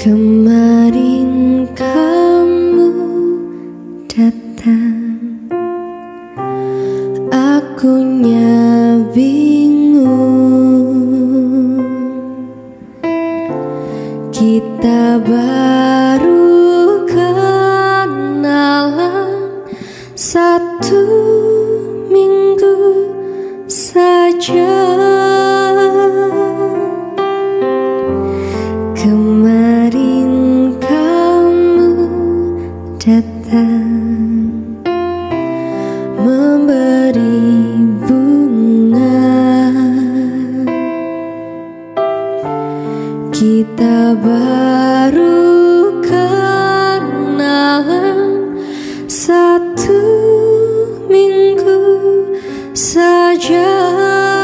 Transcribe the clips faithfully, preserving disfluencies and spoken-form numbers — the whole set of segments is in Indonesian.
Kemarin kamu datang, akunya bingung. Kita baru kenalan satu minggu saja. Kemarin kamu datang memberi bunga. Kita baru kenalan satu minggu saja.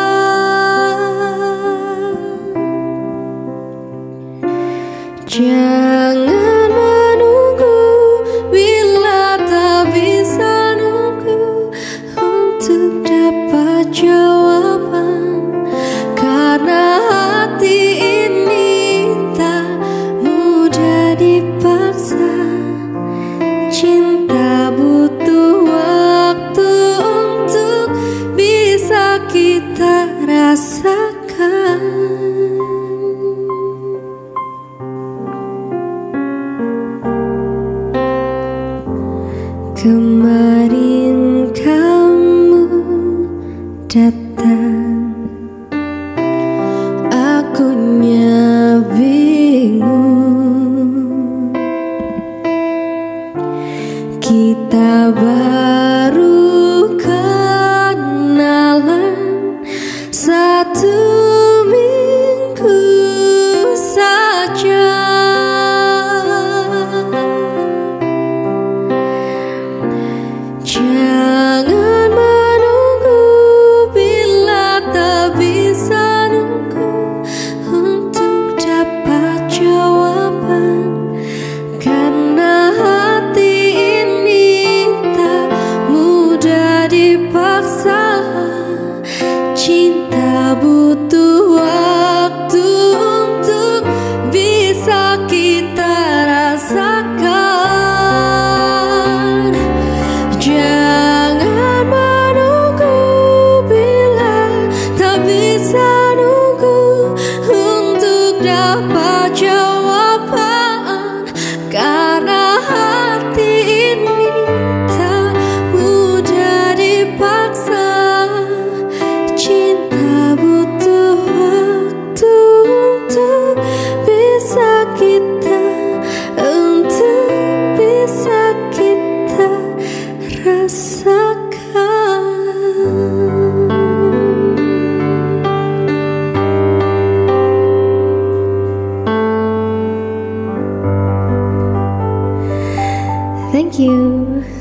Jangan menunggu bila tak bisa nunggu untuk dapat jawaban, karena hati ini tak mudah dipaksa. Cinta butuh waktu untuk bisa kita rasakan. Kemarin kamu datang, akunya bingung. Kita baru kenalan satu minggu saja. Jangan menunggu bila tak bisa nunggu untuk dapat jawaban, karena hati ini tak mudah dipaksa. Cinta butuh waktu untuk bisa kita rasakan. Jangan menunggu bila tak bisa nunggu untuk dapat jawaban, karena hati ini tak mudah dipaksa. Cinta butuh waktu untuk bisa kita, untuk bisa kita rasakan. Thank you.